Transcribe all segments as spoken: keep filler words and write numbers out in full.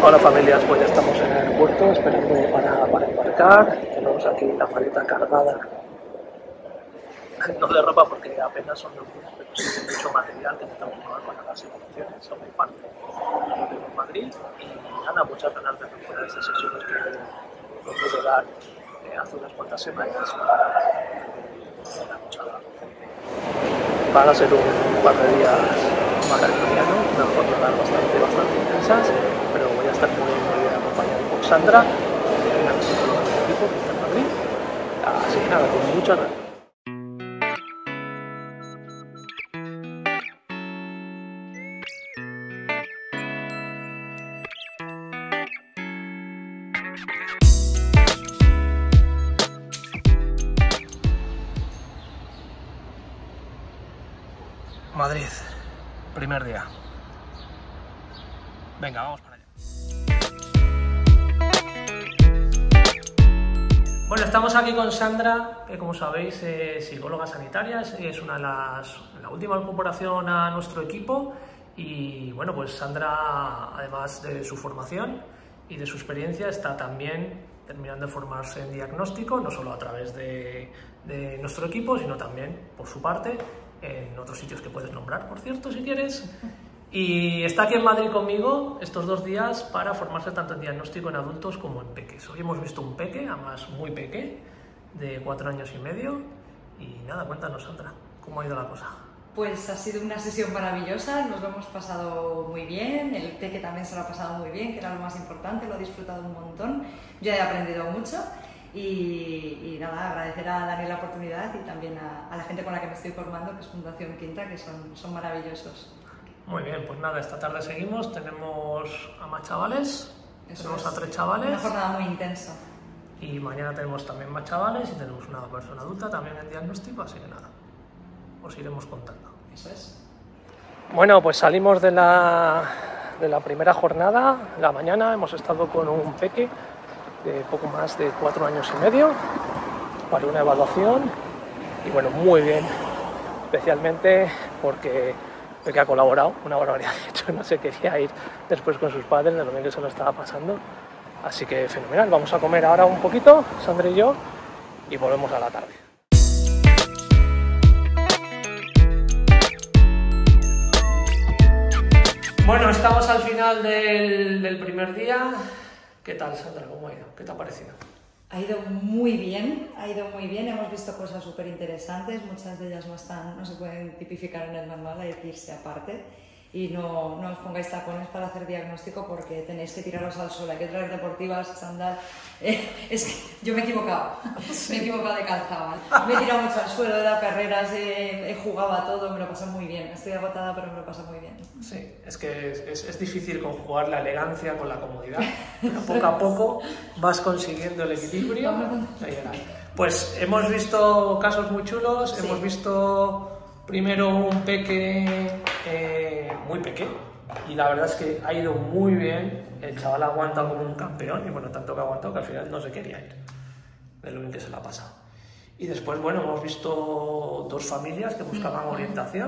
Hola familias, pues ya estamos en el aeropuerto esperando para, para embarcar. Tenemos aquí la maleta cargada, no de ropa porque apenas son dos días, pero sí de mucho material que necesitamos llevar para las evaluaciones sobre parte de Madrid. Y nada, muchas ganas de recuperar esas sesiones que nos pude dar eh, hace unas cuantas semanas para mucha gente. Van a ser un par de días maratonianos, unas jornadas bastante, bastante intensas, pero voy a estar muy, muy bien acompañado por Sandra, una psicóloga del equipo que está en Madrid. Así que nada, con muchas ganas. Madrid, primer día. Venga, vamos para allá. Bueno, estamos aquí con Sandra, que como sabéis es psicóloga sanitaria, es una de las, la última incorporación a nuestro equipo. Y bueno, pues Sandra, además de su formación y de su experiencia, está también terminando de formarse en diagnóstico, no solo a través de, de nuestro equipo, sino también por su parte en otros sitios que puedes nombrar, por cierto, si quieres. Y está aquí en Madrid conmigo estos dos días para formarse tanto en diagnóstico en adultos como en peques. Hoy hemos visto un peque, además muy peque, de cuatro años y medio. Y nada, cuéntanos, Sandra, ¿cómo ha ido la cosa? Pues ha sido una sesión maravillosa, nos lo hemos pasado muy bien, el peque también se lo ha pasado muy bien, que era lo más importante, lo ha disfrutado un montón. Yo he aprendido mucho. Y, y nada, agradecer a Dani la oportunidad y también a, a la gente con la que me estoy formando, que es Fundación Quinta, que son, son maravillosos. Muy bien, pues nada, esta tarde seguimos, tenemos a más chavales, Eso tenemos es, a tres chavales. Una jornada muy intensa. Y mañana tenemos también más chavales y tenemos una persona adulta también en diagnóstico, así que nada, os iremos contando. Eso es. Bueno, pues salimos de la, de la primera jornada, la mañana hemos estado con un peque de poco más de cuatro años y medio para una evaluación y bueno, muy bien, especialmente porque el que ha colaborado una barbaridad. De hecho, no se quería ir después con sus padres de lo bien que se lo estaba pasando, así que fenomenal. Vamos a comer ahora un poquito, Sandra y yo, y volvemos a la tarde. Bueno, estamos al final del, del primer día. ¿Qué tal, Sandra? ¿Cómo ha ido? ¿Qué te ha parecido? Ha ido muy bien, ha ido muy bien. Hemos visto cosas súper interesantes, muchas de ellas no, están, no se pueden tipificar en el manual, hay que irse aparte. Y no, no os pongáis tacones para hacer diagnóstico porque tenéis que tiraros al sol, hay que traer deportivas, sandal. Eh, es que yo me he equivocado, sí. me he equivocado de calzado. Me he tirado mucho al suelo, he dado carreras, he, he jugado a todo, me lo paso muy bien. Estoy agotada, pero me lo paso muy bien. Sí, es que es, es, es difícil conjugar la elegancia con la comodidad, pero poco a poco vas consiguiendo el equilibrio. Pues hemos visto casos muy chulos, sí. Hemos visto primero un peque eh, muy pequeño y la verdad es que ha ido muy bien, el chaval ha aguantado como un campeón y bueno, tanto que ha aguantado que al final no se quería ir, de lo bien que se la ha pasado. Y después, bueno, hemos visto dos familias que buscaban orientación,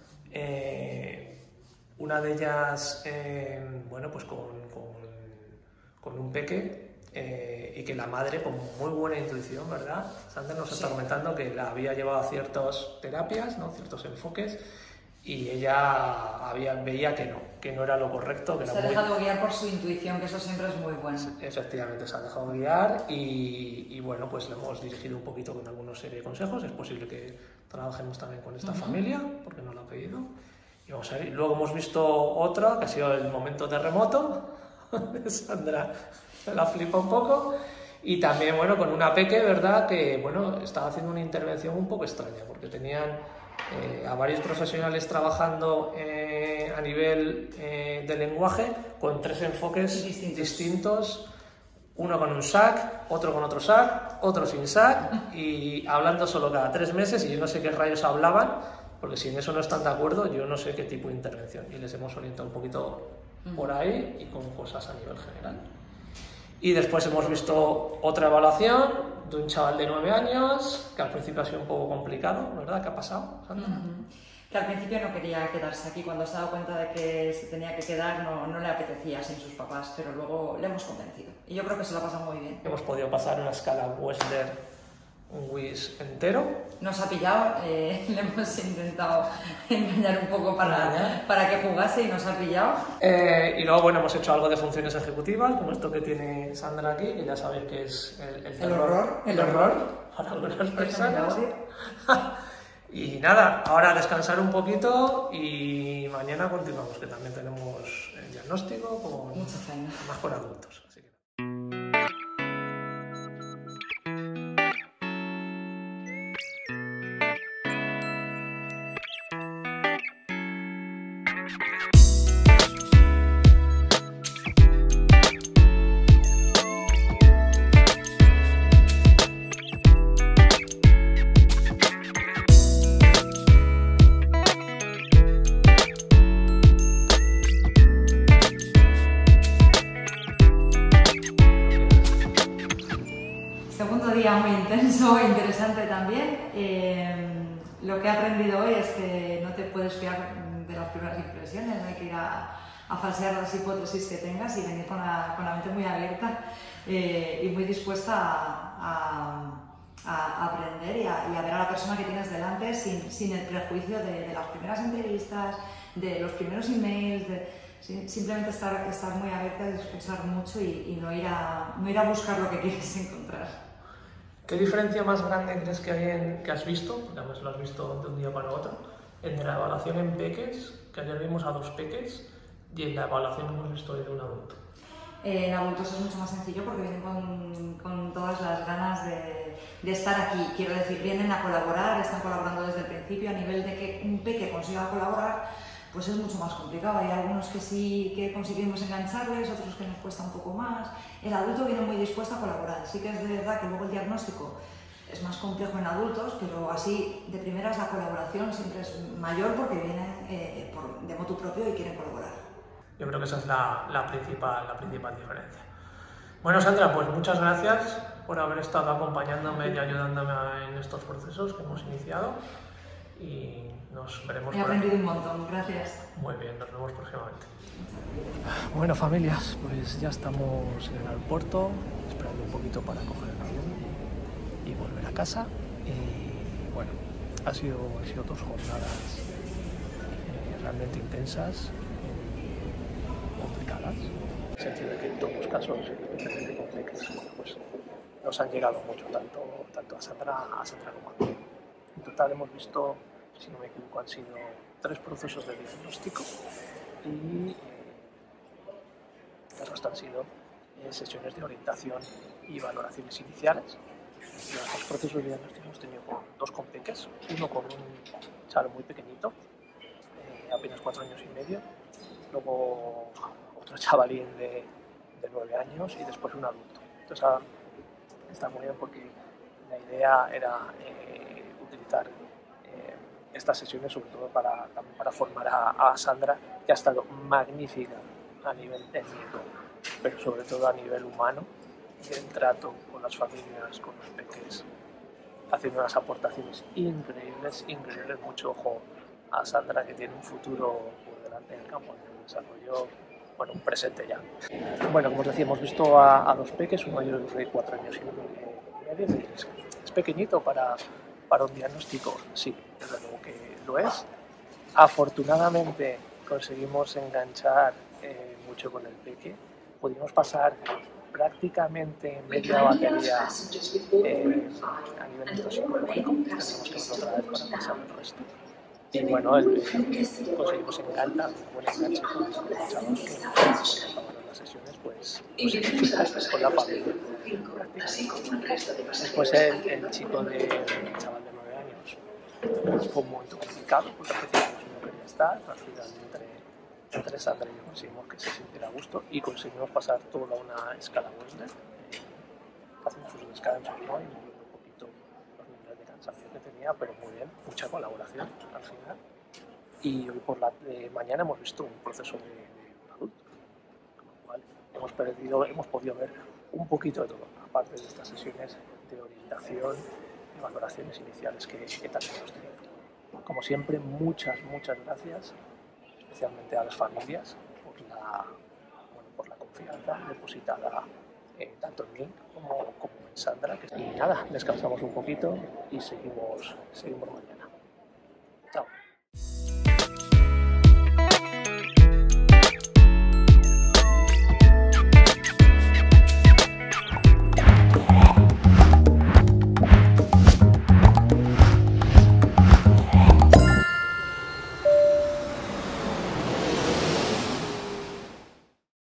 eh, una de ellas, eh, bueno, pues con, con, con un peque Eh, y que la madre con muy buena intuición, ¿verdad? Sandra nos está sí. comentando que la había llevado a ciertas terapias, ¿no? Ciertos enfoques, y ella había, veía que no, que no era lo correcto. Que se era ha muy... dejado guiar por su intuición, que eso siempre es muy bueno. Efectivamente, se ha dejado guiar y, y bueno, pues le hemos dirigido un poquito con algunos serie de consejos. Es posible que trabajemos también con esta uh-huh. familia, porque nos lo ha pedido. Y vamos a ver. Luego hemos visto otra, que ha sido el momento terremoto, de Sandra. Se la flipa un poco y también, bueno, con una peque, ¿verdad? Que, bueno, estaba haciendo una intervención un poco extraña porque tenían eh, a varios profesionales trabajando eh, a nivel eh, de lenguaje con tres enfoques distintos. distintos, uno con un S A C, otro con otro S A C, otro sin S A C y hablando solo cada tres meses y yo no sé qué rayos hablaban porque si en eso no están de acuerdo yo no sé qué tipo de intervención y les hemos orientado un poquito por ahí y con cosas a nivel general. Y después hemos visto otra evaluación de un chaval de nueve años, que al principio ha sido un poco complicado, ¿verdad? ¿Qué ha pasado, Sandra? Uh-huh. que al principio no quería quedarse aquí. Cuando se ha dado cuenta de que se tenía que quedar, no, no le apetecía sin sus papás, pero luego le hemos convencido. Y yo creo que se lo ha pasado muy bien. Hemos podido pasar una escala Western, un Wish entero. Nos ha pillado, eh, le hemos intentado engañar un poco para, para que jugase y nos ha pillado. Eh, y luego, bueno, hemos hecho algo de funciones ejecutivas, como esto que tiene Sandra aquí, que ya sabéis que es el, el, el horror. El horror para algunas personas. Y nada, ahora descansar un poquito y mañana continuamos, que también tenemos el diagnóstico con, mucha faena, más con adultos. Así que... Muy intenso e interesante también. Eh, lo que he aprendido hoy es que no te puedes fiar de las primeras impresiones, no hay que ir a, a falsear las hipótesis que tengas y venir con la, con la mente muy abierta eh, y muy dispuesta a, a, a aprender y a, y a ver a la persona que tienes delante sin, sin el prejuicio de, de las primeras entrevistas, de los primeros emails, de, simplemente estar, estar muy abierta y escuchar mucho y, y no, ir a, no ir a buscar lo que quieres encontrar. ¿Qué diferencia más grande crees que, hay en, que has visto, porque además lo has visto de un día para otro, entre la evaluación en peques, que ayer vimos a dos peques, y en la evaluación que hemos visto hoy de un adulto? Eh, en adultos es mucho más sencillo porque vienen con, con todas las ganas de, de estar aquí. Quiero decir, vienen a colaborar, están colaborando desde el principio. A nivel de que un peque consiga colaborar, pues es mucho más complicado. Hay algunos que sí que conseguimos engancharles, otros que nos cuesta un poco más. El adulto viene muy dispuesto a colaborar. Sí que es de verdad que luego el diagnóstico es más complejo en adultos, pero así de primeras la colaboración siempre es mayor porque vienen eh, por, de motu propio y quieren colaborar. Yo creo que esa es la, la, principal, la principal diferencia. Bueno, Sandra, pues muchas gracias por haber estado acompañándome y ayudándome en estos procesos que hemos iniciado. Y nos veremos. He aprendido un montón, gracias. Muy bien, nos vemos próximamente. Bueno, familias, pues ya estamos en el aeropuerto, esperando un poquito para coger el avión y volver a casa. Y bueno, ha sido, han sido dos jornadas eh, realmente intensas, eh, complicadas, en el sentido de que en todos los casos, especialmente con peques, pues nos han llegado mucho, tanto, tanto a Sandra, a Sandra como a mí. En total hemos visto, si no me equivoco, han sido tres procesos de diagnóstico y eh, el resto han sido eh, sesiones de orientación y valoraciones iniciales. Los dos procesos de diagnóstico hemos tenido con dos con peques, uno con un chaval muy pequeñito, eh, apenas cuatro años y medio, luego otro chavalín de, de nueve años y después un adulto. Entonces ah, está muy bien porque la idea era eh, utilizar eh, estas sesiones sobre todo para, también para formar a, a Sandra, que ha estado magnífica a nivel técnico, pero sobre todo a nivel humano, el trato con las familias, con los peques, haciendo unas aportaciones increíbles, increíbles. Mucho ojo a Sandra, que tiene un futuro por delante en el campo del desarrollo, bueno, un presente ya. Bueno, como os decía, hemos visto a, a dos peques, uno de ellos de cuatro años y medio, es, es pequeñito para, para un diagnóstico, sí, desde luego que lo es. Afortunadamente conseguimos enganchar eh, mucho con el peque, pudimos pasar prácticamente media batería eh, a nivel psicológico, tenemos que ir otra vez para pasar el resto. Y bueno, el, el, conseguimos encantar, un buen enganche con los chavos que acabaron las sesiones, pues, pues con la familia. Después el, el chico de el chaval de nueve años pues, fue un momento complicado porque al principio no quería estar, al final entre, entre Sandra y yo conseguimos que se sintiera a gusto y conseguimos pasar toda una escala Western, eh, haciendo sus descansos, ¿no? Y moviendo un poquito los niveles de cansancio que tenía, pero muy bien, mucha colaboración al final. Y hoy por la de mañana hemos visto un proceso de, de un adulto, con lo cual hemos, perdido, hemos podido ver un poquito de todo, aparte de estas sesiones de orientación y valoraciones iniciales que, que también hemos tenido. como siempre, muchas, muchas gracias, especialmente a las familias, por la, bueno, por la confianza depositada eh, tanto en mí como, como en Sandra. Y nada, descansamos un poquito y seguimos, seguimos mañana.